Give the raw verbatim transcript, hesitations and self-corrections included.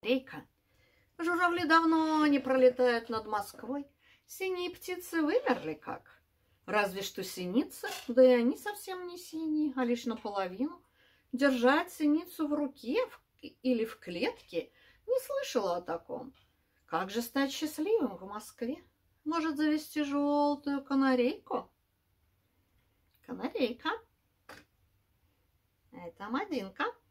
канарейка. Журавли давно не пролетают над Москвой. Синие птицы вымерли как. Разве что синицы, да и они совсем не синие, а лишь наполовину. Держать синицу в руке или в клетке не слышала о таком. Как же стать счастливым в Москве? Может, завести желтую канарейку? Канарейка. Это Амадинка.